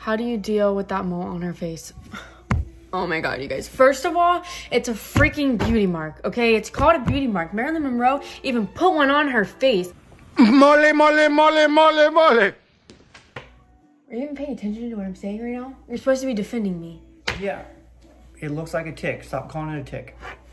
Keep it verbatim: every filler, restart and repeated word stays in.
How do you deal with that mole on her face? Oh my god, you guys. First of all, it's a freaking beauty mark, okay? It's called a beauty mark. Marilyn Monroe even put one on her face. Mole, mole, mole, mole, mole. Are you even paying attention to what I'm saying right now? You're supposed to be defending me. Yeah. It looks like a tick. Stop calling it a tick.